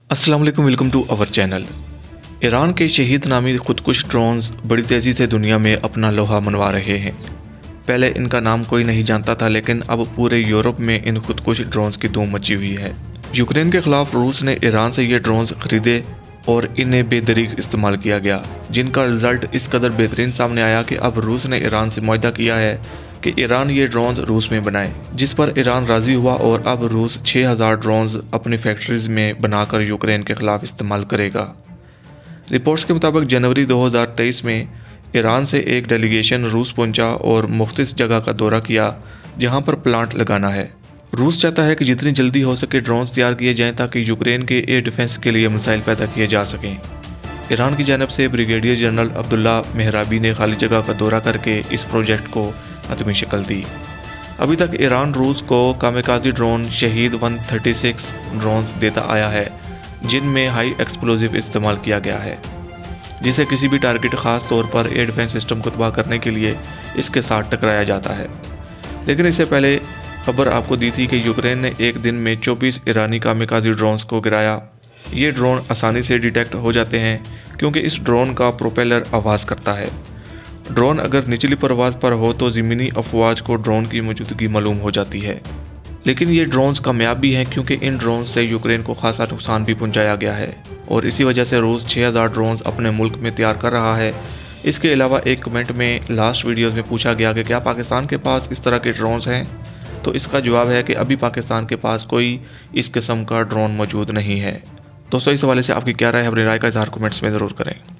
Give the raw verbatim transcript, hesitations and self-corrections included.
अस्सलाम वालेकुम, welcome to our channel. Iran के शहीद नामी खुदकुश ड्रोन्स बड़ी तेज़ी से दुनिया में अपना लोहा मनवा रहे हैं। पहले इनका नाम कोई नहीं जानता था, लेकिन अब पूरे यूरोप में इन खुदकुश ड्रोन्स की धूम मची हुई है। यूक्रेन के खिलाफ रूस ने ईरान से ये ड्रोन्स खरीदे और इन्हें बेदरीग इस्तेमाल किया गया, जिनका रिजल्ट इस कदर बेहतरीन सामने आया कि अब रूस ने ईरान से मुआहदा किया है कि ईरान ये ड्रोन्स रूस में बनाए, जिस पर ईरान राज़ी हुआ और अब रूस छः हज़ार ड्रोन्स अपनी फैक्ट्रीज में बनाकर यूक्रेन के खिलाफ इस्तेमाल करेगा। रिपोर्ट्स के मुताबिक जनवरी दो हज़ार तेईस में ईरान से एक डेलीगेशन रूस पहुंचा और मुख्तलिफ जगह का दौरा किया जहां पर प्लांट लगाना है। रूस चाहता है कि जितनी जल्दी हो सके ड्रोन्स तैयार किए जाएं ताकि यूक्रेन के एयर डिफेंस के लिए मिसाइल पैदा किए जा सकें। ईरान की जानब से ब्रिगेडियर जनरल अब्दुल्ला मेहराबी ने खाली जगह का दौरा करके इस प्रोजेक्ट को हतमी शक्ल दी। अभी तक ईरान रूस को कामिकाज़ी ड्रोन शहीद एक सौ छत्तीस ड्रोन्स देता आया है, जिनमें हाई एक्सप्लोजिव इस्तेमाल किया गया है, जिसे किसी भी टारगेट ख़ास तौर पर एयर डिफेंस सिस्टम को तबाह करने के लिए इसके साथ टकराया जाता है। लेकिन इससे पहले खबर आपको दी थी कि यूक्रेन ने एक दिन में चौबीस ईरानी कामिकाज़ी ड्रोन्स को गिराया। ये ड्रोन आसानी से डिटेक्ट हो जाते हैं क्योंकि इस ड्रोन का प्रोपेलर आवाज़ करता है। ड्रोन अगर निचली परवाज़ पर हो तो ज़मीनी अफवाज को ड्रोन की मौजूदगी मालूम हो जाती है। लेकिन ये ड्रोन्स कामयाब भी हैं क्योंकि इन ड्रोन्स से यूक्रेन को खासा नुकसान भी पहुंचाया गया है और इसी वजह से रूस छः हज़ार ड्रोन्स अपने मुल्क में तैयार कर रहा है। इसके अलावा एक कमेंट में लास्ट वीडियोस में पूछा गया कि क्या पाकिस्तान के पास इस तरह के ड्रोन्स हैं, तो इसका जवाब है कि अभी पाकिस्तान के पास कोई इस किस्म का ड्रोन मौजूद नहीं है। दोस्तों, इस हवाले से आपकी क्या राय है? अपनी राय का इज़हार कमेंट्स में ज़रूर करें।